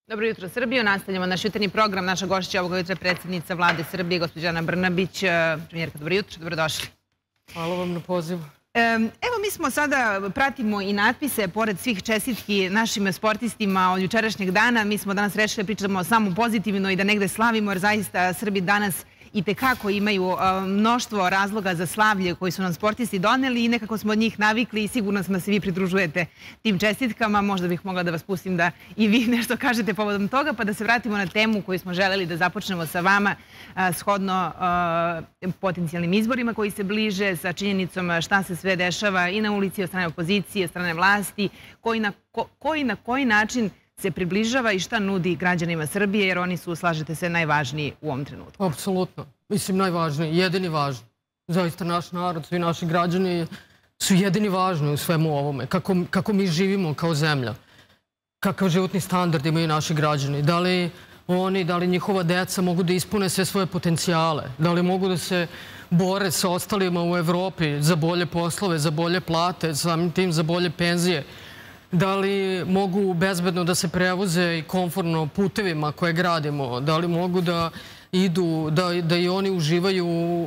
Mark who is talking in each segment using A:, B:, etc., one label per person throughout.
A: Dobro jutro, Srbijo. Nastavljamo naš jutarnji program. Naša gošća ovoga jutra je predsjednica vlade Srbije, gospođa Ana Brnabić. Premijerka, dobro jutro, dobrodošli.
B: Hvala vam na pozivu.
A: Evo, mi smo sada, pratimo i natpise, pored svih čestitki našim sportistima od jučerašnjeg dana. Mi smo danas rešili da pričamo samo pozitivno i da negde slavimo, jer zaista Srbi danas i tekako imaju mnoštvo razloga za slavlje koji su nam sportisti doneli i nekako smo od njih navikli i sigurno smo da se vi pridružujete tim čestitkama. Možda bih mogla da vas pustim da i vi nešto kažete povodom toga, pa da se vratimo na temu koju smo želeli da započnemo sa vama shodno potencijalnim izborima koji se bliže, sa činjenicom šta se sve dešava i na ulici od strane opozicije, od strane vlasti, na koji način se približava i šta nudi građanima Srbije, jer oni su, slažete se, najvažniji u ovom trenutku.
B: Apsolutno. Mislim, najvažniji, jedini važni. Zaista naš narod, svi naši građani su jedini važni u svemu ovome. Kako mi živimo kao zemlja. Kakav životni standard imaju naši građani. Da li oni, da li njihova deca mogu da ispune sve svoje potencijale. Da li mogu da se bore sa ostalima u Evropi za bolje poslove, za bolje plate, samim tim za bolje penzije. Da li mogu bezbedno da se prevoze i komfortno putevima koje gradimo? Da li mogu da idu, da i oni uživaju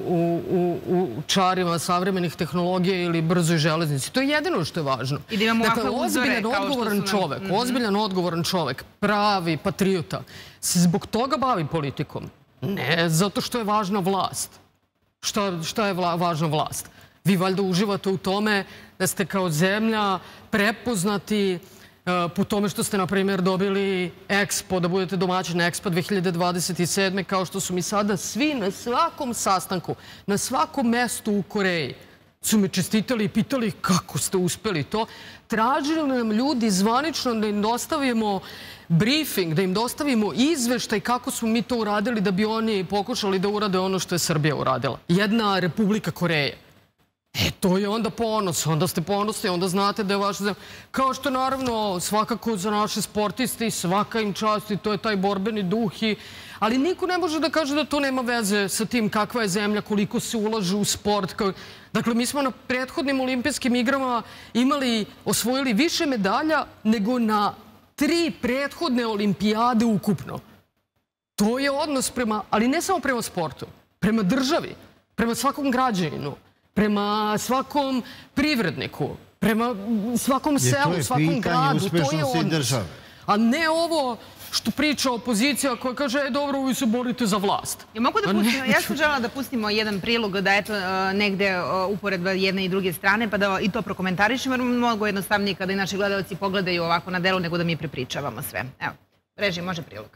B: u čarima savremenih tehnologija ili brzoj železnici? To je jedino što je važno.
A: I da imamo ovakve uzore kao što su nam...
B: Ozbiljan, odgovoran čovek, pravi patriota, se zbog toga bavi politikom. Ne zato što je važna vlast. Šta je važna vlast? Vi valjda uživate u tome da ste kao zemlja prepoznati po tome što ste, na primjer, dobili Expo, da budete domaćin Expo 2027. Kao što su mi sada svi na svakom sastanku, na svakom mestu u Koreji su me čestitali i pitali kako ste uspeli to. Tražili nam ljudi zvanično da im dostavimo briefing, da im dostavimo izveštaj kako smo mi to uradili da bi oni pokušali da urade ono što je Srbija uradila. Jedna Republika Koreje. To je onda ponos, onda ste ponosni, onda znate da je vaša zemlja. Kao što naravno svakako za naše sportiste svaka im čast i to je taj borbeni duh. Ali niko ne može da kaže da to nema veze sa tim kakva je zemlja, koliko se ulaže u sport. Dakle, mi smo na prethodnim olimpijskim igrama osvojili više medalja nego na 3 prethodne olimpijade ukupno. To je odnos prema, ali ne samo prema sportu, prema državi, prema svakom građaninu, prema svakom privredniku, prema svakom selu, svakom gradu. To je odnos. A ne ovo što priča opozicija koja kaže, dobro, vi se borite za vlast.
A: Ja sam želela da pustimo jedan prilog, da eto negde uporedba jedne i druge strane, pa da i to prokomentarišemo, jer mnogo jednostavnije kada i naši gledalci pogledaju ovako na delu nego da mi prepričavamo sve. Evo, režim, može prilog.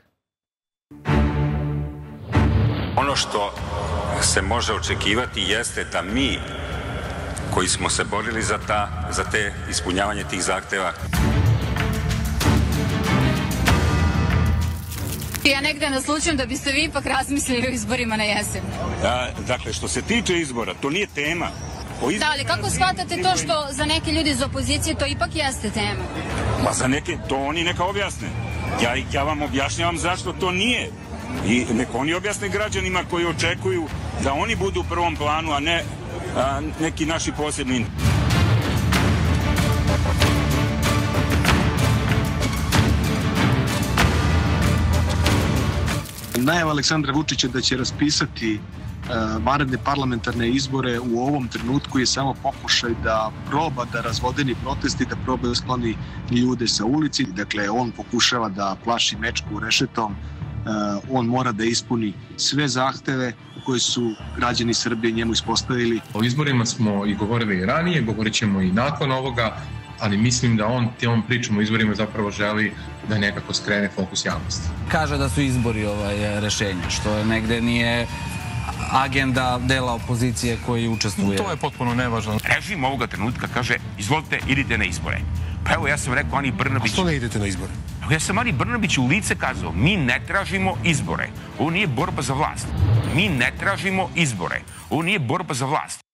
C: Ono što se može očekivati jeste da mi koji smo se borili za te ispunjavanje tih zahteva.
D: Ja negde naslučujem da biste vi ipak razmislili o izborima na jesen.
C: Dakle, što se tiče izbora, to nije tema.
D: Da, ali kako shvatate to što za neke ljudi iz opozicije to ipak jeste tema?
C: Pa za neke, to oni neka objasne. Ja vam objašnjavam zašto to nije. I neka oni objasne građanima koji očekuju da oni budu u prvom planu, a ne neki naši posebni.
E: Najava Aleksandra Vučića da će raspisati vanredne parlamentarne izbore u ovom trenutku je samo pokušaj da proba da razvodeni protesti, da proba da skloni ljude sa ulici. Dakle, on pokušava da plaši mečku rešetom. On mora da ispuni sve zahteve koje su građani Srbije njemu ispostavili.
F: O izborima smo i govorili i ranije, govorit ćemo i nakon ovoga, ali mislim da on tom pričom o izborima zapravo želi da nekako skrene fokus javnosti.
G: Kaže da su izbori rešenje, što negde nije agenda dela opozicije koji učestvuje.
H: To je potpuno nevažno. Režim ovoga trenutka kaže, izvolite, idite na izbore. Pa evo, ja sam rekao Ani Brnabić...
I: A što ne idete na izbore?
H: Evo, ja sam Ani Brnabić u lice kazao, mi ne tražimo izbore. Ovo nije borba za vlast. Mi ne tražimo izbore. Ovo nije borba za vlast.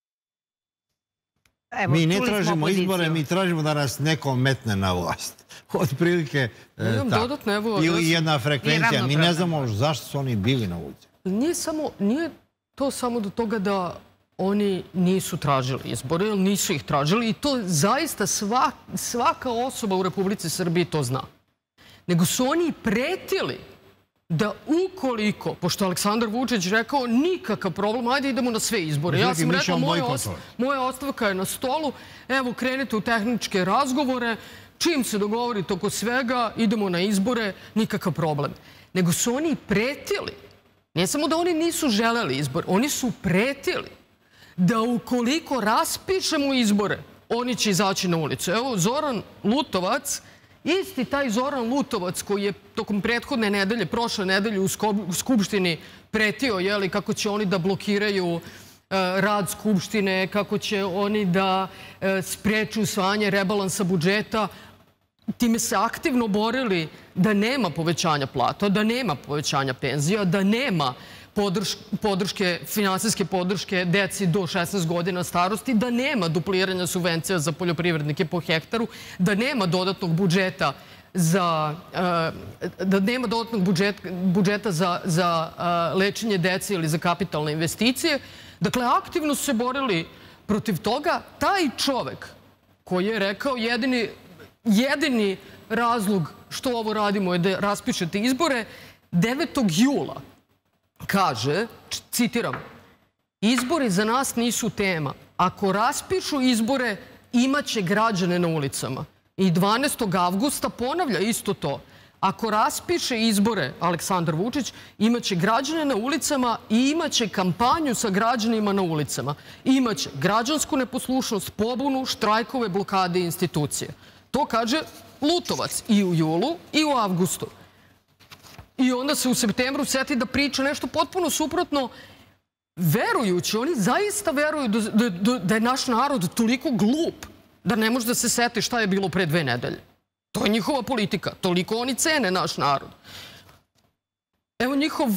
I: Mi ne tražimo izbore, mi tražimo da nas neko metne na vlast. Otprilike tako. Ili jedna frekvencija. Mi ne znamo zašto su oni bili na ulici.
B: Nije to samo do toga da oni nisu tražili izbore, ili nisu ih tražili i to zaista svaka osoba u Republici Srbiji to zna. nego su oni pretili da ukoliko, pošto Aleksandar Vučić rekao nikakav problem, ajde idemo na sve izbore. Ja sam rekao, moja ostavka je na stolu, evo krenite u tehničke razgovore, čim se dogovorite oko svega, idemo na izbore, nikakav problem. Nego su oni pretili, ne samo da oni nisu želeli izbor, oni su pretili da ukoliko raspišemo izbore, oni će izaći na ulicu. Evo, Zoran Lutovac, isti taj Zoran Lutovac koji je tokom prethodne nedelje, prošle nedelje u Skupštini pretio kako će oni da blokiraju rad Skupštine, kako će oni da spreče usvajanje rebalansa budžeta, time se aktivno borili da nema povećanja plata, da nema povećanja penzija, da nema finansijske podrške deci do 16 godina starosti, da nema dupliranja subvencija za poljoprivrednike po hektaru, da nema dodatnog budžeta za lečenje dece ili za kapitalne investicije. Dakle, aktivno su se borili protiv toga. Taj čovek koji je rekao jedini razlog što ovo radimo je da raspišete izbore, 9. jula kaže, citiram, izbori za nas nisu tema. Ako raspišu izbore, imaće građane na ulicama. I 12. avgusta ponavlja isto to. Ako raspiše izbore Aleksandar Vučić, imaće građane na ulicama i imaće kampanju sa građanima na ulicama. Imaće građansku neposlušnost, pobunu, štrajkove, blokade institucije. To kaže Lutovac i u julu i u avgustu. I onda se u septembru seti da priča nešto potpuno suprotno, verujući, oni zaista veruju da je naš narod toliko glup da ne može da se seti šta je bilo pre 2 nedelje. To je njihova politika. Toliko oni cene naš narod. Evo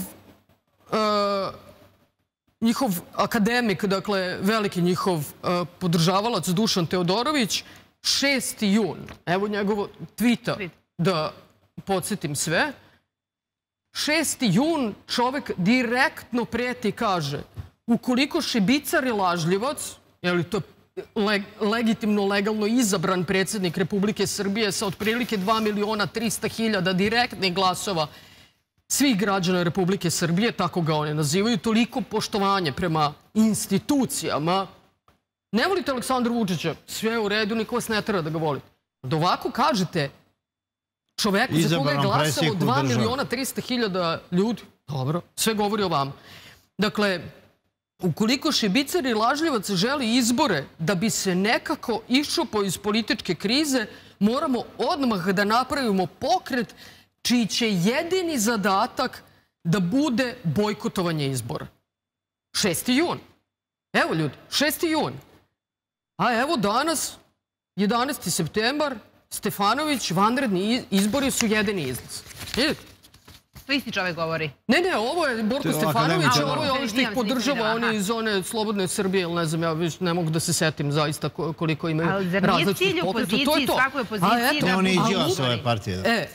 B: njihov akademik, dakle veliki njihov podržavalac Dušan Teodorović, 6. jun. Evo njegovo tvita da podsjetim sve. 6. jun čovek direktno preti i kaže ukoliko Šibicar je lažljivac, je li to legitimno, legalno izabran predsjednik Republike Srbije sa otprilike 2.300.000 direktnih glasova svih građana Republike Srbije, tako ga oni nazivaju, toliko poštovanje prema institucijama. Ne volite Aleksandra Vučića, sve je u redu, niko vas ne tera da ga volite. Da ovako kažete čoveku za koga je glasalo 2.300.000 ljudi, dobro, sve govori o vama. Dakle, ukoliko Šibicar i lažljivac želi izbore da bi se nekako iščupao iz političke krize, moramo odmah da napravimo pokret čiji će jedini zadatak da bude bojkotovanje izbora. 6. jun. Evo ljudi, 6. jun. A evo danas, 11. septembar, Stefanović, vanredni izbori su jedini izlaz. Vidite?
A: To isti čovjek govori.
B: Ne, ovo je Borko Stefanović, ovo je ono što ih podržava, oni iz one Slobodne Srbije, ili ne znam, ja ne mogu da se setim zaista koliko imaju različitih pokreta.
A: Ali zar nije cilj u poziciji, svakoj opoziciji da
I: oni iđu s ove partije.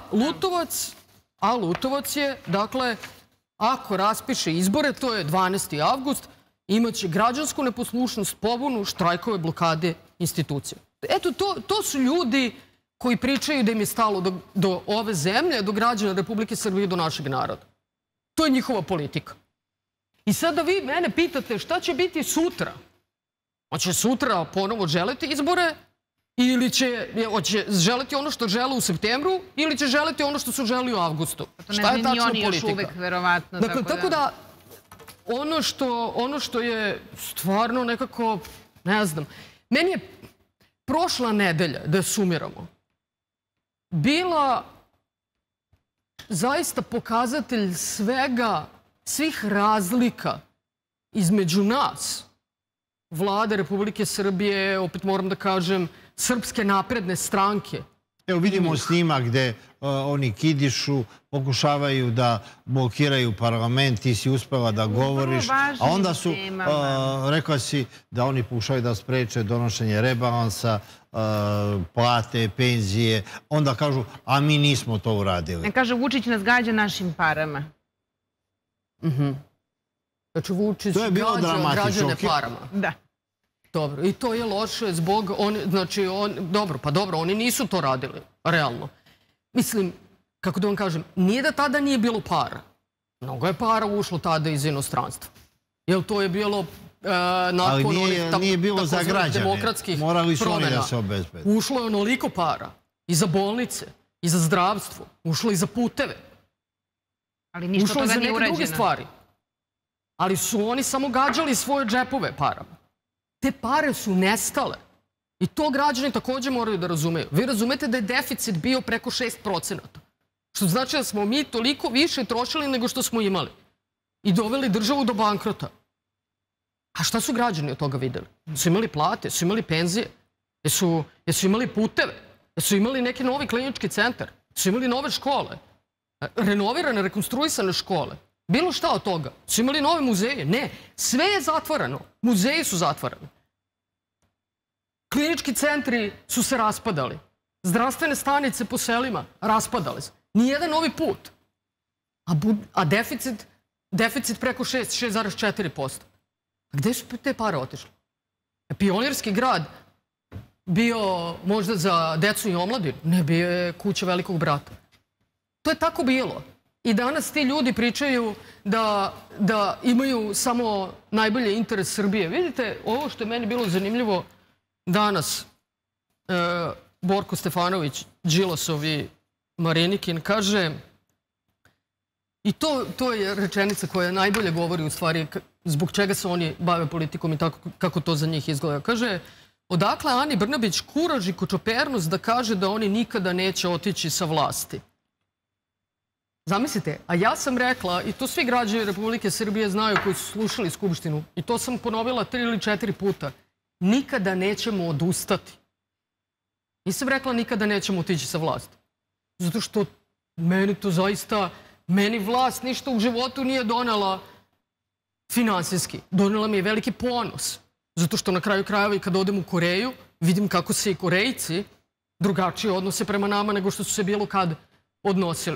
B: A Lutovac je, dakle, ako raspiše izbore, to je 12. avgust, imaće građansku neposlušnost, pobunu, štrajkove, blokade institucija. Eto, to su ljudi koji pričaju da im je stalo do ove zemlje, do građana Republike Srbije i do našeg naroda. To je njihova politika. I sada vi mene pitate šta će biti sutra? Hoće sutra ponovo želiti izbore ili će želeti ono što žele u septembru ili će želeti ono što su želi u avgustu? Šta je tačno politika?
A: Još uvek, verovatno.
B: Tako da, ono što je stvarno nekako, ne znam, meni je prošla nedelja, da sumiramo, bila zaista pokazatelj svih razlika između nas, Vlade Republike Srbije, opet moram da kažem, Srpske napredne stranke.
I: Evo vidimo snimak gde oni kidišu, pokušavaju da blokiraju parlament, ti si uspela da govoriš, a onda su, rekla si da oni pokušaju da spreče donošenje rebalansa, plate, penzije, onda kažu, a mi nismo to uradili.
A: Ne kaže, Vučić nas gađa našim parama.
B: Znači, Vučić gađa građane parama.
A: Da.
B: Dobro, i to je loše zbog, znači, dobro, pa dobro, oni nisu to radili, realno. Mislim, kako da vam kažem, nije da tada nije bilo para. Mnogo je para ušlo tada iz inostranstva. Jer to je bilo nakon onih takozvanih demokratskih promjena. Ušlo je onoliko para i za bolnice, i za zdravstvo, ušlo i za puteve. Ušlo je za neke druge stvari. Ali su oni samo gađali svoje džepove parama. Te pare su nestale. I to građani također moraju da razumeju. Vi razumete da je deficit bio preko 6%. Što znači da smo mi toliko više trošili nego što smo imali. I doveli državu do bankrota. A šta su građani od toga videli? Su imali plate, su imali penzije, jesu imali puteve, jesu imali neki novi klinički centar, su imali nove škole, renovirane, rekonstruisane škole. Bilo šta od toga. Su imali nove muzeje? Ne. Sve je zatvarano. Muzeji su zatvarani. Klinički centri su se raspadali. Zdravstvene stanice po selima raspadale se. Nijedan novi put. A deficit preko 6,4%. A gde su te pare otišle? Pionirski grad bio možda za decu i omladinu? Ne, bio je kuća velikog brata. To je tako bilo. I danas ti ljudi pričaju da imaju samo najbolji interes Srbije. Vidite, ovo što je meni bilo zanimljivo danas, Borko Stefanović, Đilasov i Marinikin, kaže, i to je rečenica koja najbolje govori u stvari zbog čega se oni bave politikom i kako to za njih izgleda. Kaže, odakle Ani Brnabić kuraž i kočopernost da kaže da oni nikada neće otići sa vlasti? Zamislite, a ja sam rekla, i to svi građani Republike Srbije znaju koji su slušali Skupštinu, i to sam ponovila 3 ili 4 puta, nikada nećemo odustati. Nisam rekla nikada nećemo otići sa vlasti. Zato što meni vlast ništa u životu nije donela finansijski. Donela mi je veliki ponos. Zato što na kraju krajeva i kad odem u Koreju, vidim kako se i Korejci drugačije odnose prema nama nego što su se bilo kad odnosili.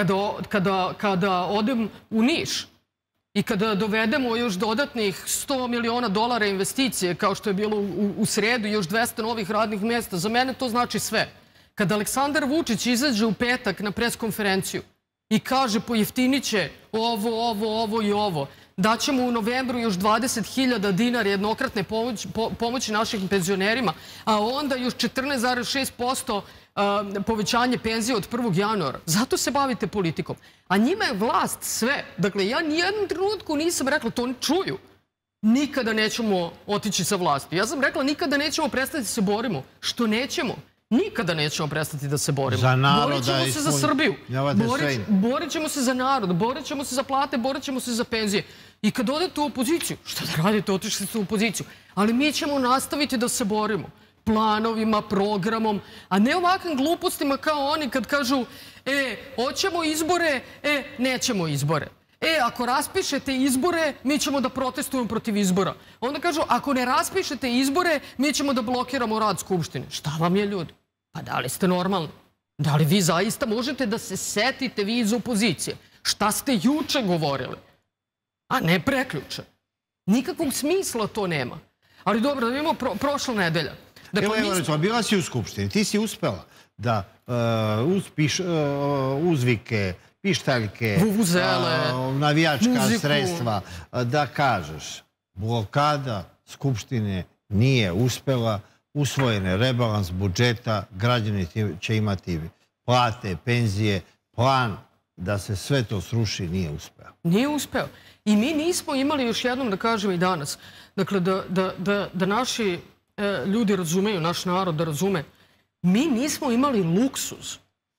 B: Kada odem u Niš i kada dovedemo još dodatnih $100 miliona investicije, kao što je bilo u sredu, još 200 novih radnih mjesta, za mene to znači sve. Kada Aleksandar Vučić izađe u petak na preskonferenciju i kaže pojeftinit će ovo i ovo, daćemo u novembru još 20.000 dinara jednokratne pomoći našim penzionerima, a onda još 14,6% povećanje penzije od 1. januara. Zato se bavite politikom. A njima je vlast sve. Dakle, ja nijednom trenutku nisam rekla, to oni čuju, nikada nećemo otići sa vlasti. Ja sam rekla, nikada nećemo prestati da se borimo. Što nećemo? Nikada nećemo prestati da se borimo. Borit ćemo se za Srbiju. Borit ćemo se za narod. Borit ćemo se za plate. Borit ćemo se za penzije. I kad odete u opoziciju, šta da radite? Otišli ste u opoziciju. Ali mi ćemo nastaviti da se borimo. Planovima, programom, a ne ovakvim glupostima kao oni kad kažu hoćemo izbore, nećemo izbore. Ako raspišete izbore, mi ćemo da protestujemo protiv izbora. Onda kažu, ako ne raspišete izbore, mi ćemo da blokiramo rad Skupštine. Šta vam je, ljudi? Pa da li ste normalni? Da li vi zaista možete da se setite vi iz opozicije? Šta ste juče govorili? A ne prekjuče. Nikakvog smisla to nema. Ali dobro, da vidimo prošla nedelja.
I: Evo, bila si u Skupštini, ti si uspela da uz uzvike, pištaljke, navijačka sredstva, da kažeš blokada Skupštine nije uspela, usvojen je rebalans budžeta, građani će imati plate, penzije, plan da se sve to sruši nije uspeo.
B: Nije uspeo. I mi nismo imali, još jednom da kažem i danas, dakle da naši ljudi razumeju, naš narod da razume, mi nismo imali luksuz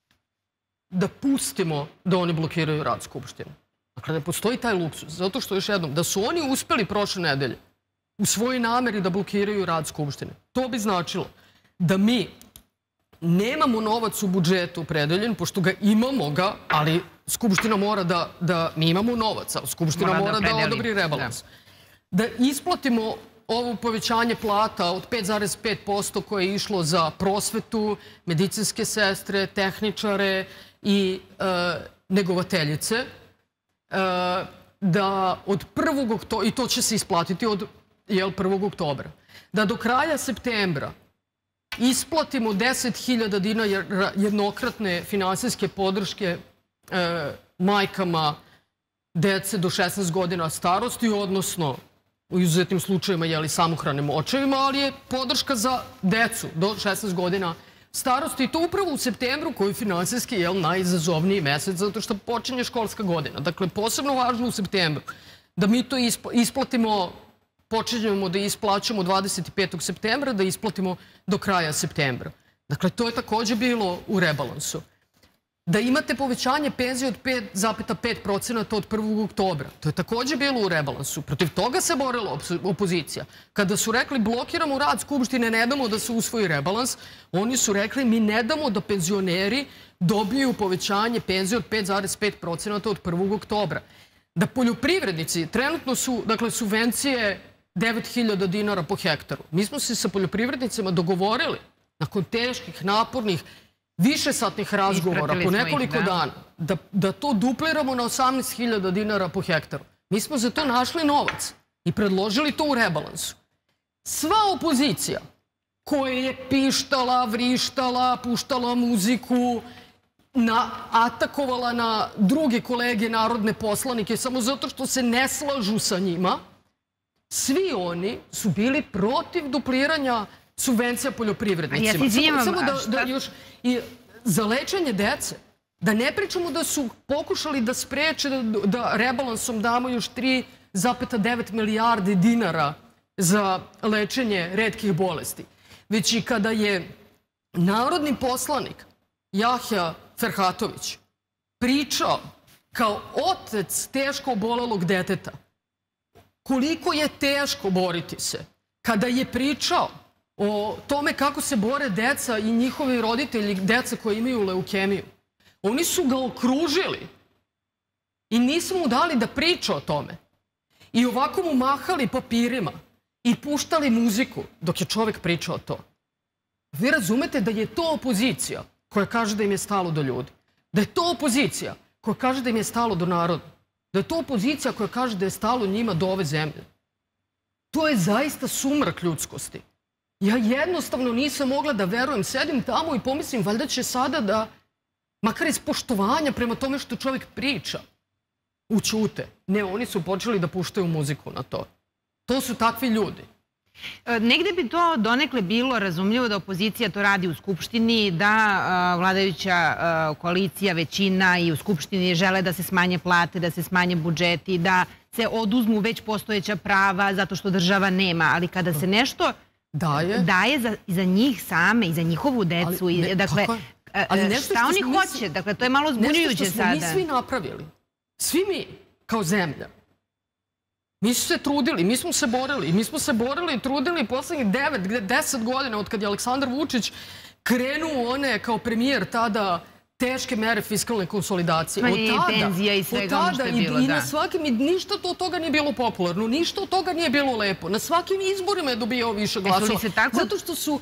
B: da pustimo da oni blokiraju rad Skupštine. Dakle, ne postoji taj luksuz. Zato što, još jednom, da su oni uspeli prošle nedelje u svojoj nameri da blokiraju rad Skupštine, to bi značilo da mi nemamo novac u budžetu predeljen, pošto ga imamo ga, ali Skupština mora da mi imamo novac, ali Skupština mora da odobri rebalans. Da isplatimo ovo povećanje plata od 5,5% koje je išlo za prosvetu, medicinske sestre, tehničare i negovateljice, da od 1. oktobra, i to će se isplatiti od 1. oktobra, da do kraja septembra isplatimo 10.000 dinara jednokratne finansijske podrške majkama dece do 16 godina starosti, odnosno u izuzetnim slučajevima samohranim očevima, ali je podrška za decu do 16 godina starosti i to upravo u septembru koji je finansijski najizazovniji mesec zato što počinje školska godina. Dakle, posebno važno u septembru da mi to isplatimo, počinjemo da isplaćamo 25. septembra, da isplatimo do kraja septembra. Dakle, to je takođe bilo u rebalansu. Da imate povećanje penzije od 5,5% od 1. oktobra. To je takođe bilo u rebalansu. Protiv toga se borila opozicija. Kada su rekli blokiramo rad Skupštine, ne damo da se usvoji rebalans, oni su rekli mi ne damo da penzioneri dobiju povećanje penzije od 5,5% od 1. oktobra. Da poljoprivrednici, trenutno su, dakle, subvencije 9.000 dinara po hektaru. Mi smo se sa poljoprivrednicima dogovorili nakon teških, napornih, višesatnih razgovora po nekoliko dana, da to dupliramo na 18.000 dinara po hektaru. Mi smo za to našli novac i predložili to u rebalansu. Sva opozicija koja je pištala, vrištala, puštala muziku, atakovala na druge kolege narodne poslanike samo zato što se ne slažu sa njima, svi oni su bili protiv dupliranja subvencija poljoprivrednicima. Samo da još i za lečenje dece. Da ne pričamo da su pokušali da spreče da rebalansom damo još 3,9 milijardi dinara za lečenje retkih bolesti. Već i kada je narodni poslanik Jahja Ferhatović pričao kao otac teško obolelog deteta koliko je teško boriti se, kada je pričao o tome kako se bore deca i njihovi roditelji, deca koji imaju leukemiju. Oni su ga okružili i nismo mu dali da priča o tome. I ovako mu mahali papirima i puštali muziku dok je čovek pričao to. Vi razumete da je to opozicija koja kaže da im je stalo do ljudi. Da je to opozicija koja kaže da im je stalo do naroda. Da je to opozicija koja kaže da je stalo njima do ove zemlje. To je zaista sumrak ljudskosti. Ja jednostavno nisam mogla da verujem. Sedim tamo i pomislim, valjda će sada da, makar iz poštovanja prema tome što čovjek priča, ućute. Ne, oni su počeli da puštaju muziku na to. To su takvi ljudi.
A: Negde bi to donekle bilo razumljivo da opozicija to radi u Skupštini, da vladajuća koalicija, većina i u Skupštini žele da se smanje plate, da se smanje budžeti, da se oduzmu već postojeća prava zato što država nema. Ali kada se nešto daje za njih same i za njihovu decu, dakle, šta oni hoće? Dakle, to je malo zbunjujuće sada.
B: Nešto smo mi svi napravili. Svi mi, kao zemlja. Mi su se trudili, mi smo se borili. Mi smo se borili i trudili poslednjih 9-10 godina od kad je Aleksandar Vučić krenuo one kao premijer tada teške mere fiskalne konsolidacije.
A: Smanjenje penzija i svega ono što je bilo, da.
B: I na svakim, ništa od toga nije bilo popularno, ništa od toga nije bilo lepo. Na svakim izborima je dobijao više glasova. Zato što su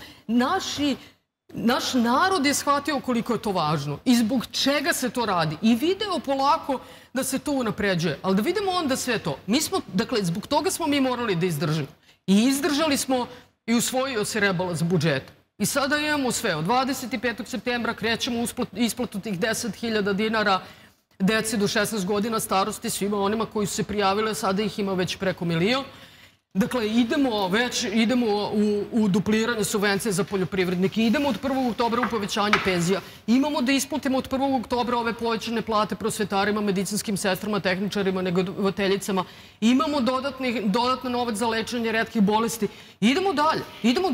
B: naš narod je shvatio koliko je to važno i zbog čega se to radi. I video polako da se to unapređuje. Ali da vidimo onda sve to. Mi smo, dakle, zbog toga smo mi morali da izdržimo. I izdržali smo i usvojio se rebalans budžeta. I sada imamo sve. Od 25. septembra krećemo isplatu tih 10.000 dinara deci do 16 godina starosti, svima onima koji su se prijavile, sada ih ima već preko 1 milion. Dakle, idemo u dupliranje subvencije za poljoprivrednike, idemo od 1. oktobra u povećanje penzija, imamo da isplatimo od 1. oktobra ove povećane plate prosvetarima, medicinskim sestrama, tehničarima, negovateljicama, imamo dodatni novac za lečenje retkih bolesti. Idemo dalje, idemo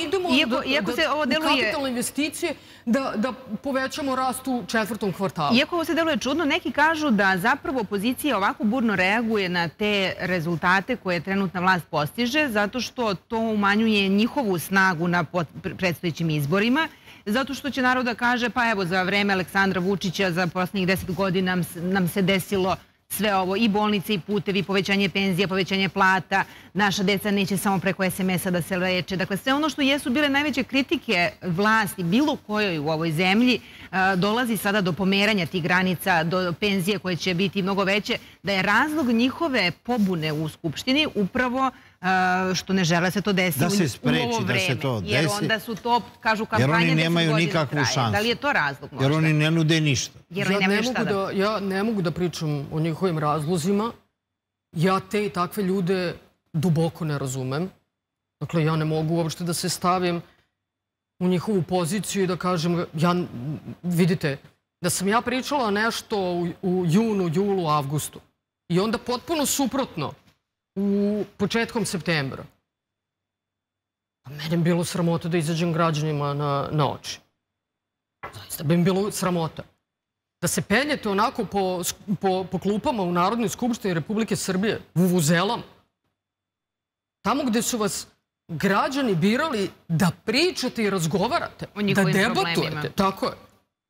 B: u kapitalne investicije da povećamo rast u 4. kvartalu.
A: Iako ovo se deluje čudno, neki kažu da zapravo opozicija ovako burno reaguje na te rezultate koje trenutna vlast postiže, zato što to umanjuje njihovu snagu na predstojećim izborima, zato što će narod da kaže, pa evo, za vreme Aleksandra Vučića, za poslednjih 10 godina nam se desilo sve ovo, i bolnice, i putevi, i povećanje penzija, povećanje plata, naša deca neće samo preko SMS-a da se leče. Dakle, sve ono što jesu bile najveće kritike vlasti, bilo kojoj u ovoj zemlji, dolazi sada do pomeranja tih granica, do penzije koje će biti mnogo veće, da je razlog njihove pobune u Skupštini upravo što ne žele se to desi u ovo vreme.
I: Da se spreči da se to desi.
A: Jer onda su to, kažu, kampanje 10 godina traje. Da li je to razlog možda?
I: Jer oni ne nude ništa.
B: Ja ne mogu da pričam o njihovim razlozima. Ja te i takve ljude duboko ne razumem. Dakle, ja ne mogu uopšte da se stavim u njihovu poziciju i da kažem, vidite, da sam ja pričala nešto u junu, julu, avgustu i onda potpuno suprotno u početkom septembra. Mene bi bilo sramota da izađem građanima na oči. Zaista bi mi bilo sramota. Da se penjete onako po klupama u Narodnoj skupštini Republike Srbije, vuvuzelama, tamo gde su vas građani birali da pričate i razgovarate, da debatujete. Tako je.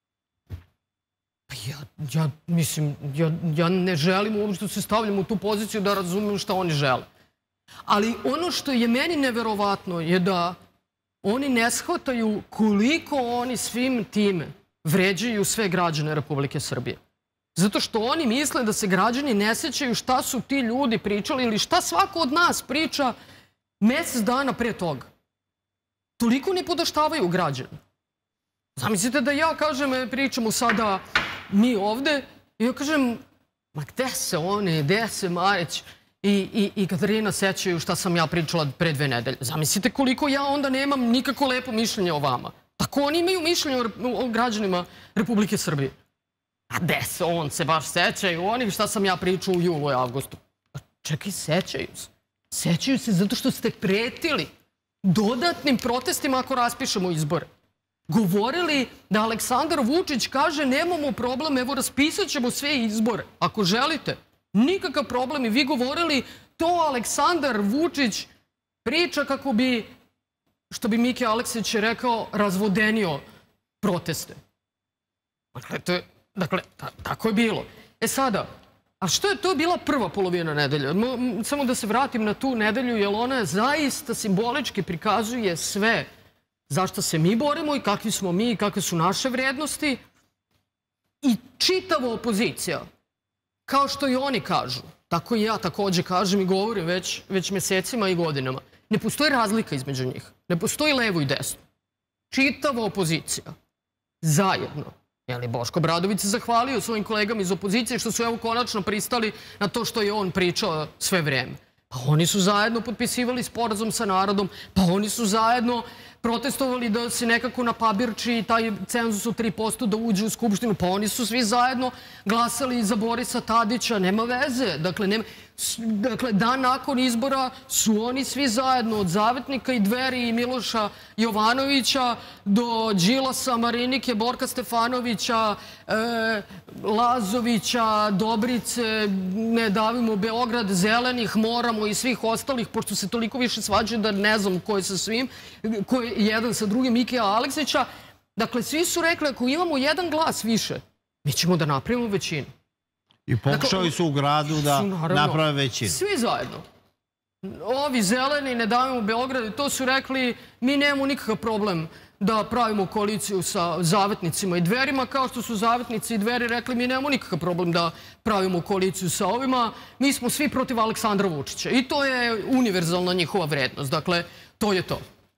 B: Ja ne želim uopšte se stavljam u tu poziciju da razumem šta oni žele. Ali ono što je meni neverovatno je da oni ne shvataju koliko oni svim time vređaju sve građane Republike Srbije. Zato što oni misle da se građani ne sećaju šta su ti ljudi pričali ili šta svako od nas priča mesec dana pre toga. Toliko ne podaštavaju građani. Zamislite da ja kažem, pričamo sada mi ovde, i ja kažem, ma gde se oni, gde se Marić i Katarina sećaju šta sam ja pričala pre 2 nedelje. Zamislite koliko ja onda nemam nikako lepo mišljenje o vama. Tako oni imaju mišljenje o građanima Republike Srbije. A gde se on se baš sećaju, oni šta sam ja pričao u julu i avgustu. Čekaj, sećaju se. Sećaju se zato što ste pretili dodatnim protestima ako raspišemo izbore. Govorili da Aleksandar Vučić kaže nemamo problem, evo raspisat ćemo sve izbore. Ako želite, nikakav problem. I vi govorili to Aleksandar Vučić priča kako bi, što bi Miki Aleksić rekao, razvodenio proteste. Dakle, tako je bilo. E sada, a što je to bila prva polovina nedelje? Samo da se vratim na tu nedelju, jer ona zaista simbolički prikazuje sve zašto se mi borimo i kakvi smo mi i kakve su naše vrednosti. I čitava opozicija, kao što i oni kažu, tako i ja takođe kažem i govorim već mesecima i godinama, ne postoji razlika između njih. Ne postoji levo i desno. Čitava opozicija, zajedno. Boško Obradović se zahvalio svojim kolegama iz opozicije što su evo konačno pristali na to što je on pričao sve vreme. Pa oni su zajedno potpisivali sporazum sa narodom, pa oni su zajedno protestovali da se nekako napabirči taj cenzus od 3% da uđe u Skupštinu, pa oni su svi zajedno glasali za Borisa Tadića, nema veze. Dakle, dan nakon izbora su oni svi zajedno od Zavetnika i Dveri i Miloša Jovanovića do Đilasa, Marinike, Borka Stefanovića, Lazovića, Dobrice, Ne davimo Beograd, Zelenih, Moramo i svih ostalih, pošto se toliko više svađaju da ne znam ko je sa svim, ko je jedan sa drugim, Mikija Aleksića. Dakle, svi su rekli ako imamo jedan glas više, mi ćemo da napravimo većinu.
I: I pokušali su u gradu da naprave većinu.
B: Svi zajedno. Ovi Zeleni, Ne davimo Beograd, to su rekli mi nemamo nikakav problem da pravimo koaliciju sa Zavetnicima i Dverima, kao što su Zavetnici i Dveri rekli mi nemamo nikakav problem da pravimo koaliciju sa ovima, mi smo svi protiv Aleksandra Vučića. I to je univerzalna njihova vrednost. Dakle, to je to.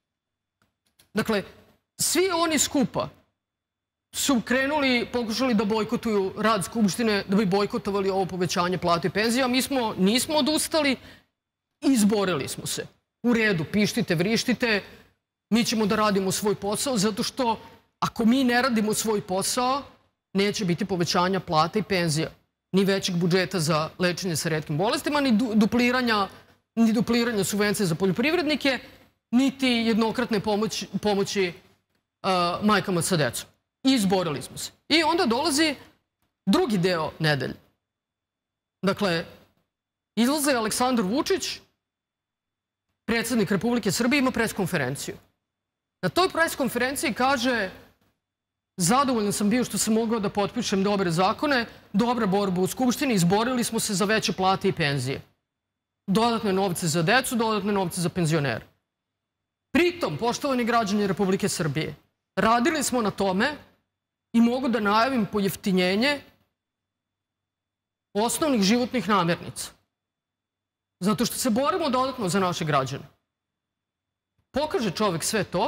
B: Dakle, svi oni skupa su krenuli, pokušali da bojkotuju rad Skupštine, da bi bojkotovali ovo povećanje plata i penzija. Mi nismo odustali, izborili smo se. U redu, pištite, vrištite, mi ćemo da radimo svoj posao, zato što ako mi ne radimo svoj posao, neće biti povećanja plata i penzija, ni većeg budžeta za lečenje sa retkim bolestima, ni dupliranja subvencije za poljoprivrednike, niti jednokratne pomoći majkama sa decom. I izborili smo se. I onda dolazi drugi deo nedelje. Dakle, izlaze Aleksandar Vučić, predsjednik Republike Srbije, ima preskonferenciju. Na toj preskonferenciji kaže zadovoljan sam bio što sam mogao da potpišem dobre zakone, dobra borba u Skupštini, izborili smo se za veće plate i penzije. Dodatne novce za decu, dodatne novce za penzionere. Pritom, poštovani građani Republike Srbije, radili smo na tome i mogu da najavim pojeftinjenje osnovnih životnih namirnica. Zato što se borimo dodatno za naše građane. Pokaže čovek sve to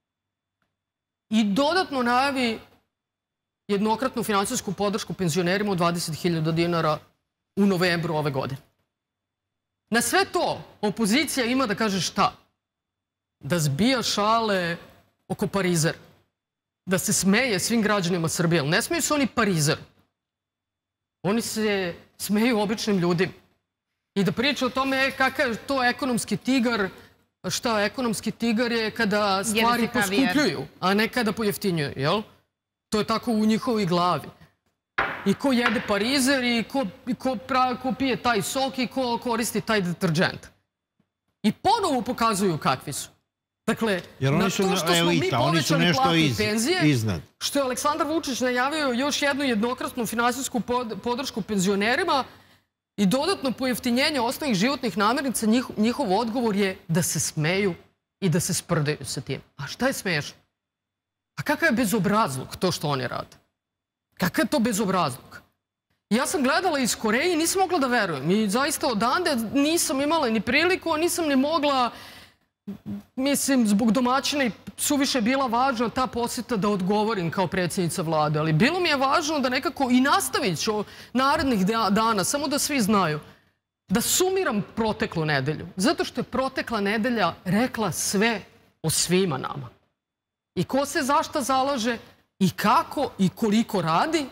B: i dodatno najavi jednokratnu finansijsku podršku penzionerima od 20.000 dinara u novembru ove godine. Na sve to opozicija ima da kaže šta? Da zbija šale oko Parizera. Da se smeje svim građanima Srbije. Ne smeju se oni Parizeru. Oni se smeju običnim ljudima. I da priča o tome kakav je to ekonomski tigar. Šta ekonomski tigar je kada stvari poskupljuju, a ne kada pojeftinjuju, jel? To je tako u njihovoj glavi. I ko jede Parizer, i ko pije taj sok, i ko koristi taj deterđent. I ponovo pokazuju kakvi su. Dakle, na to što smo mi povećali plate i penzije, što je Aleksandar Vučić najavio još jednu jednokratnu finansijsku podršku penzionerima i dodatno pojeftinjenje osnovnih životnih namirnica, njihov odgovor je da se smeju i da se sprdaju sa tim. A šta je smešno? A kakav je bezobrazluk to što oni rade? Kakav je to bezobrazluk? Ja sam gledala iz Koreje i nisam mogla da verujem. I zaista odande nisam imala ni priliku, nisam ni mogla, mislim, zbog domaćina i suviše bila važna ta posjeta da odgovorim kao predsjednica vlade. Ali bilo mi je važno da nekako i nastavit ću narednih dana, samo da svi znaju, da sumiram proteklu nedelju. Zato što je protekla nedelja rekla sve o svima nama. I ko se za šta zalaže, i kako i koliko radi,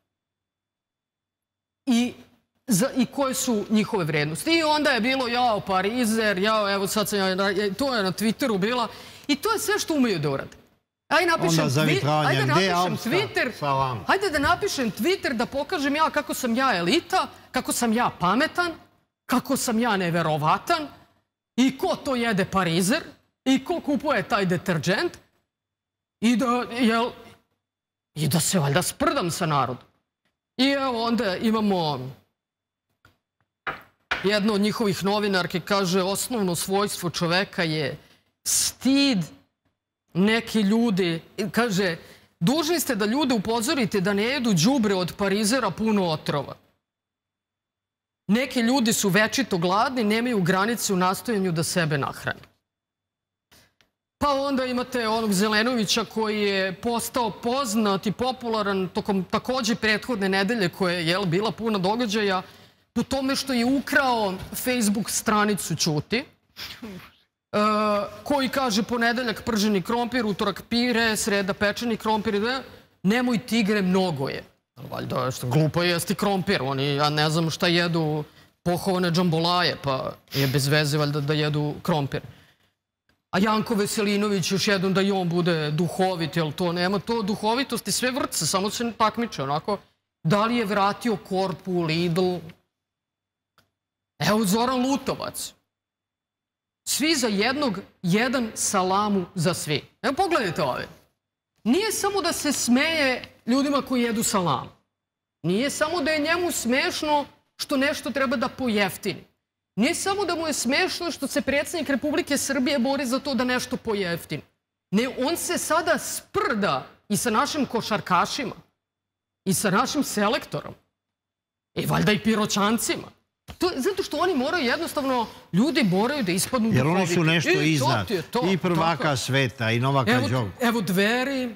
B: i koje su njihove vrednosti. I onda je bilo, jao, Parizer, jao, evo sad sam, to je na Twitteru bila. I to je sve što umeju da urade. Ajde da napišem Twitter da pokažem ja kako sam ja elita, kako sam ja pametan, kako sam ja neverovatan, i ko to jede Parizer, i ko kupuje taj deterđent, i da se valjda sprdam sa narodom. I evo onda imamo jedna od njihovih novinarki, kaže, osnovno svojstvo čoveka je stid. Neki ljudi, kaže, dužni ste da ljude upozorite da ne jedu đubre od Parizera puno otrova. Neki ljudi su večito gladni, nemaju granice u nastojanju da sebe nahrane. Pa onda imate onog Zelenovića koji je postao poznat i popularan tokom takođe prethodne nedelje koja je bila puna događaja po tome što je ukrao Facebook stranicu Ćuti, koji kaže ponedeljak prženi krompir, utorak pire, sreda pečeni krompir. Nemoj tigre, mnogo je. Valjda glupo je jesti krompir. Oni, ja ne znam šta jedu, pohovane džambolaje, pa je bez veze valjda da jedu krompir. A Janko Veselinović još jednom da i on bude duhovit, jel to nema to duhovitosti, sve vrce, samo se takmiče onako. Da li je vratio Korpu u Lidl? Evo Zoran Lutovac. Svi za jednog, jedan salamu za svi. Evo pogledajte ove. Nije samo da se smeje ljudima koji jedu salamu. Nije samo da je njemu smešno što nešto treba da pojeftini. Nije samo da mu je smešno što se predsjednik Republike Srbije bori za to da nešto pojeftini. Ne, on se sada sprda i sa našim košarkašima, i sa našim selektorom, i valjda i piroćancima. Zato što oni moraju jednostavno, ljudi moraju da ispadnu duhoviti.
I: Jer oni su nešto iznad. I prvaka sveta, i Novaka Đokovića.
B: Evo Dveri.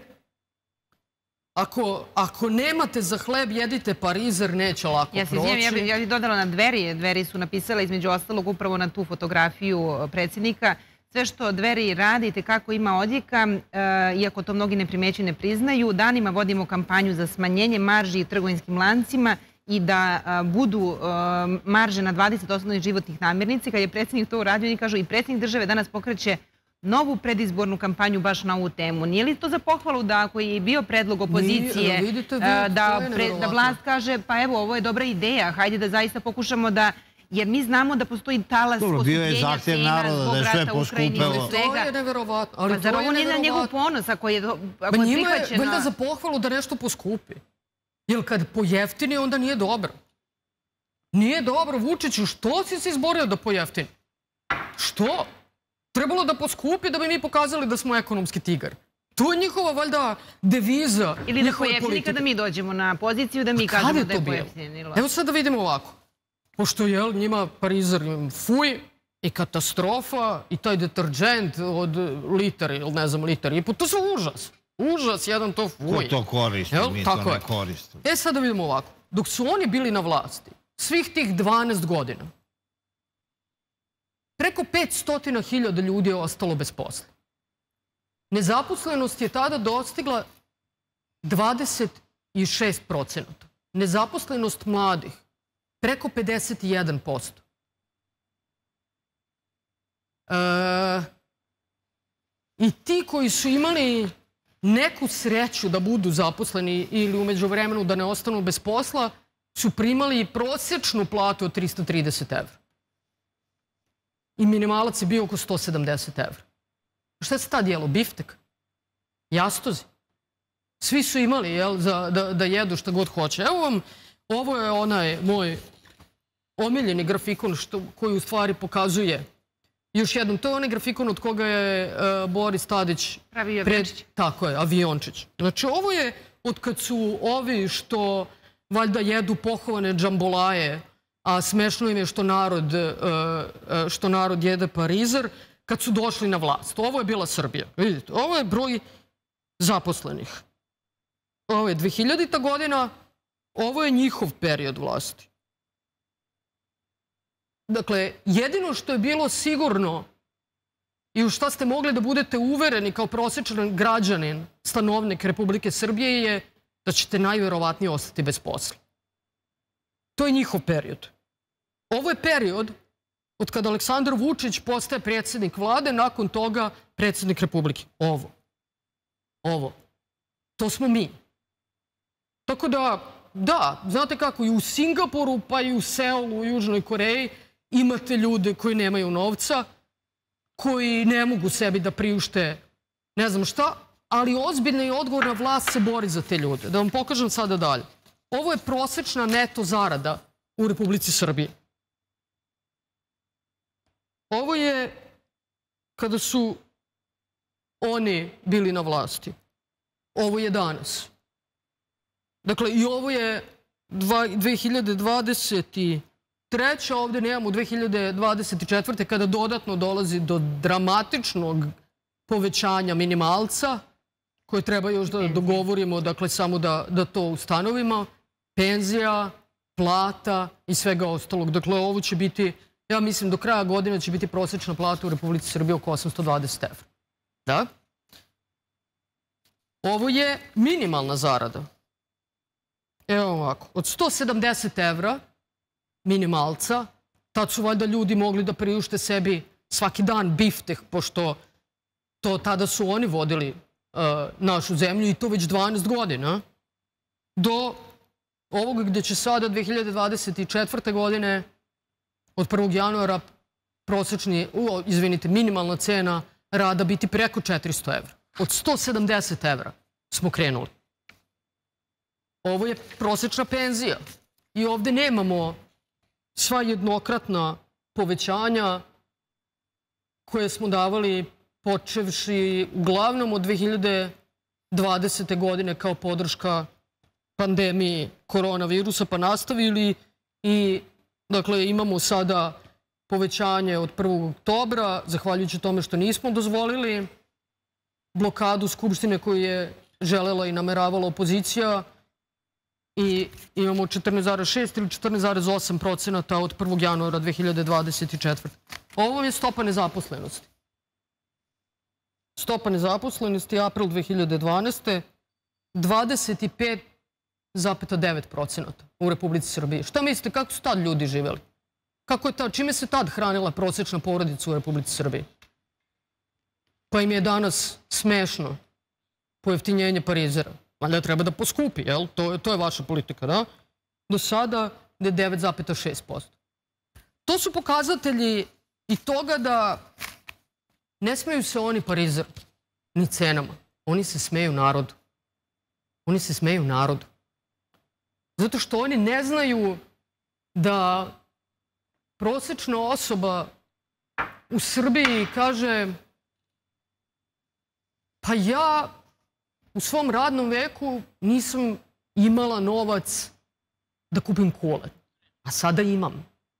B: Ako nemate za hleb, jedite Parizer, neće lako proći.
A: Ja bih dodala na Dveri. Dveri su napisala između ostalog upravo na tu fotografiju predsjednika. Sve što Dveri radi, kako ima odjeka, iako to mnogi ne primećuju, ne priznaju. Danima vodimo kampanju za smanjenje marži i trgovinskim lancima i da budu marže na 20 osnovnih životnih namirnica. Kad je predsjednik to uradio, oni kažu i predsjednik države danas pokreće novu predizbornu kampanju baš na ovu temu. Nije li to za pohvalu da ako je bio predlog opozicije da vlast kaže pa evo ovo je dobra ideja, hajde da zaista pokušamo da, jer mi znamo da postoji talas poskupljenja cena zbog rata u Ukrajini i svega.
B: To je neverovatno.
A: Pa zar ovo nije na njegov ponos ako je prihvaćeno?
B: Valjda za pohvalu da nešto poskupi. Jer kad pojeftini onda nije dobro. Nije dobro. Vučiću, što si se izborio da pojeftini? Što? Trebalo da poskupi da bi mi pokazali da smo ekonomski tigar. To je njihova, valjda, deviza.
A: Ili da pojeftini kada mi dođemo na poziciju da mi kažemo da je pojeftinilo.
B: Evo sad da vidimo ovako. pošto je njima Parizer fuj i katastrofa i taj deterđent od liter ili ne znam liter i po, to su užas. Užas, jedan to fuj.
I: Ko to koristi? Mi to ne koristimo.
B: Sad da vidimo ovako. Dok su oni bili na vlasti, svih tih 12 godina, preko 500.000 ljudi je ostalo bez posla. Nezaposlenost je tada dostigla 26%. Nezaposlenost mladih preko 51%. I ti koji su imali neku sreću da budu zaposleni ili u međuvremenu da ne ostanu bez posla, su primali prosječnu platu od 330 evra. I minimalac je bio oko 170 evra. Šta se tad jelo? Biftek? Jastozi? Svi su imali da jedu šta god hoće. Evo vam, ovo je onaj moj omiljeni grafikon koji u stvari pokazuje još jednom. To je onaj grafikon od koga je Boris Tadić...
A: Pravi aviončić.
B: Tako je, aviončić. Znači, ovo je od kad su ovi što valjda jedu pohovane džambolaje, a smešno im je što narod jede parizer, kad su došli na vlast. Ovo je bila Srbija. Vidite, ovo je broj zaposlenih. Ovo je 2000. godina, ovo je njihov period vlasti. Dakle, jedino što je bilo sigurno i u šta ste mogli da budete uvereni kao prosječan građanin, stanovnik Republike Srbije je da ćete najverovatnije ostati bez posla. To je njihov period. Ovo je period od kada Aleksandar Vučić postaje predsjednik vlade, nakon toga predsjednik Republike. Ovo. To smo mi. Tako da, znate kako, i u Singapuru, pa i u Seulu, u Južnoj Koreji, imate ljude koji nemaju novca, koji ne mogu sebi da priušte ne znam šta, ali ozbiljna i odgovorna vlast se bori za te ljude. Da vam pokažem sada dalje. Ovo je prosječna neto zarada u Republici Srbiji. Ovo je kada su oni bili na vlasti. Ovo je danas. Dakle, i ovo je 2023. Ovdje nemamo 2024. kada dodatno dolazi do dramatičnog povećanja minimalca, koje treba još da dogovorimo, dakle, samo da to ustanovimo. Penzija, plata i svega ostalog. Dakle, ovo će biti, ja mislim, do kraja godine će biti prosječna plata u Republici Srbije oko 820 evra. Da? Ovo je minimalna zarada. Evo ovako, od 170 evra minimalca, tad su valjda ljudi mogli da priušte sebi svaki dan biftek, pošto tada su oni vodili našu zemlju i to već 12 godina, do ovoga gde će sada 2024. godine od 1. januara minimalna cena rada biti preko 400 evra. Od 170 evra smo krenuli. Ovo je prosječna penzija i ovdje nemamo sva jednokratna povećanja koje smo davali počevši uglavnom od 2020. godine kao podrška pandemiji koronavirusa, pa nastavili i dakle imamo sada povećanje od 1. oktobra, zahvaljujući tome što nismo dozvolili blokadu Skupštine koju je želela i nameravala opozicija, i imamo 14,6 ili 14,8% od 1. januara 2024. Ovo je stopa nezaposlenosti. Stopa nezaposlenosti, april 2012. 25,9% u Republici Srbiji. Šta mislite, kako su tad ljudi živeli? Čime se tad hranila prosječna porodica u Republici Srbiji? Pa im je danas smešno pojeftinjenje parizera. Valjda treba da poskupi, jel? To je vaša politika, da? Do sada je 9,6%. To su pokazatelji i toga da ne smeju se oni parizeru, ni cenama. Oni se smeju narodu. Oni se smeju narodu. Zato što oni ne znaju da prosječna osoba u Srbiji kaže pa ja u svom radnom veku nisam imala novac da kupim kule. A sada imam.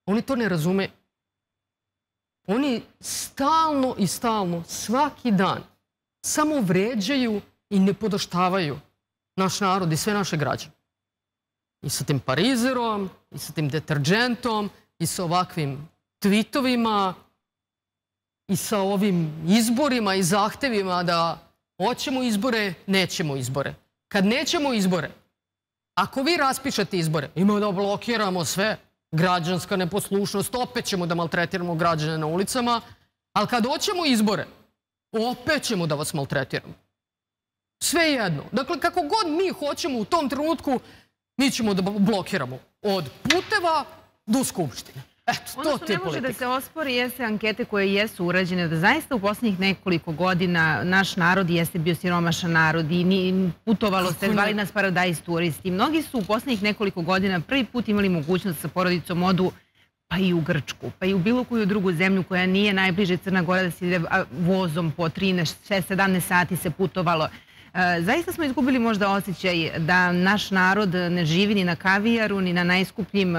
B: Oni to ne razume. Oni stalno i stalno, svaki dan, samo vređaju i ne podoštavaju naš narod i sve naše građane. I sa tim parizerom, i sa tim deterđentom, i sa ovakvim tweetovima, i sa ovim izborima i zahtevima da hoćemo izbore, nećemo izbore. Kad nećemo izbore, ako vi raspišete izbore, ima da blokiramo sve, građanska neposlušnost, opet ćemo da maltretiramo građane na ulicama, ali kad hoćemo izbore, opet ćemo da vas maltretiramo. Sve jedno. Dakle, kako god mi hoćemo u tom trenutku, mi ćemo da blokiramo. Od puteva do Skupštine. Eto, to ti je politika.
A: Ono što ne može da se ospori jeste ankete koje jesu urađene, da zaista u posljednjih nekoliko godina naš narod jeste bio siromašan narod i putovalo se, zvali nas paradajz turisti. Mnogi su u posljednjih nekoliko godina prvi put imali mogućnost sa porodicom odu pa i u Grčku, pa i u bilo koju drugu zemlju koja nije najbliže Crna Gora, da se ide vozom po 13, 17 sati se putovalo. Zaista smo izgubili možda osjećaj da naš narod ne živi ni na kavijaru, ni na najskupljim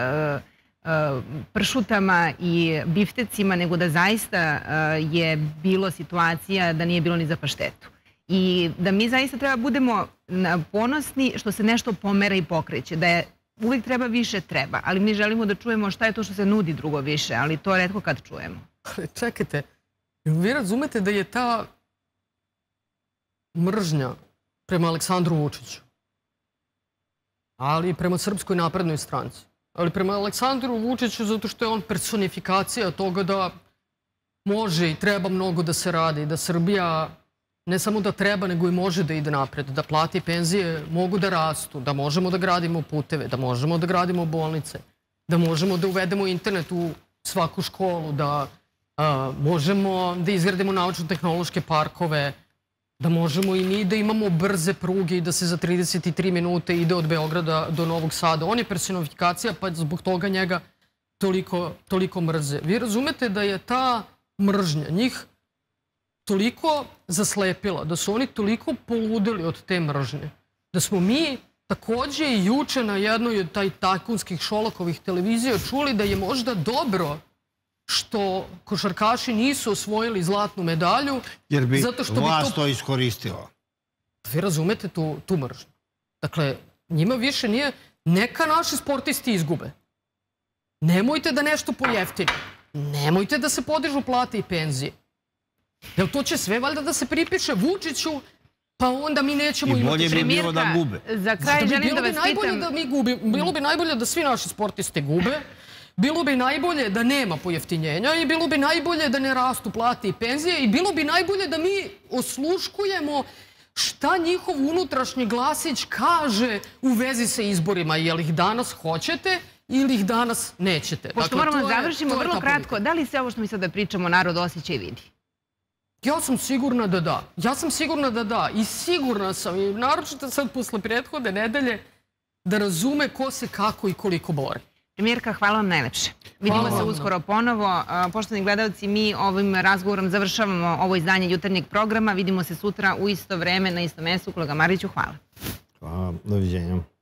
A: pršutama i biftecima, nego da zaista je bilo situacija da nije bilo ni za paštetu. I da mi zaista treba budemo ponosni što se nešto pomera i pokreće. Da je uvijek treba više, treba. Ali mi želimo da čujemo šta je to što se nudi drugo više, ali to retko kad čujemo.
B: Čekajte, vi razumete da je ta mržnja prema Aleksandru Vučiću, ali i prema Srpskoj naprednoj stranci, ali prema Aleksandru Vučiću zato što je on personifikacija toga da može i treba mnogo da se radi, da Srbija ne samo da treba, nego i može da ide napred, da plate i penzije mogu da rastu, da možemo da gradimo puteve, da možemo da gradimo bolnice, da možemo da uvedemo internet u svaku školu, da možemo da izgradimo naučno-tehnološke parkove, da možemo i mi da imamo brze pruge i da se za 33 minute ide od Beograda do Novog Sada. On je personifikacija, pa zbog toga njega toliko mrze. Vi razumete da je ta mržnja njih toliko zaslepila, da su oni toliko poludeli od te mržnje, da smo mi takođe i juče na jednoj od taj tajkunskih Šolakovih televizija čuli da je možda dobro što košarkaši nisu osvojili zlatnu medalju.
I: Jer bi vlast to iskoristila.
B: Vi razumete tu mržnju. Dakle, njima više nije neka naši sportisti izgube. Nemojte da nešto pojeftine. Nemojte da se podižu plate i penzije. Jer to će sve valjda da se pripiše Vučiću, pa onda mi nećemo imati...
I: I bolje bi bilo da gube.
A: Za kraj želim da vas pitam...
B: Bilo bi najbolje da svi naši sportisti gube, bilo bi najbolje da nema pojeftinjenja i bilo bi najbolje da ne rastu plate i penzije i bilo bi najbolje da mi osluškujemo šta njihov unutrašnji glasić kaže u vezi sa izborima. Jel ih danas hoćete ili ih danas nećete?
A: Pošto moramo da završimo vrlo kratko, da li se ovo što mi sada pričamo narod osjeća i vidi?
B: Ja sam sigurna da da. Ja sam sigurna da da. I sigurna sam, i naročito sad posle prethodne nedelje, da razume ko se kako i koliko bori.
A: Premijerka, hvala vam najlepše. Vidimo se uskoro ponovo. Poštovani gledalci, mi ovim razgovorom završavamo ovo izdanje jutarnjeg programa. Vidimo se sutra u isto vreme, na istom mestu. Kolega Mariću, hvala.
I: Hvala, doviđenja.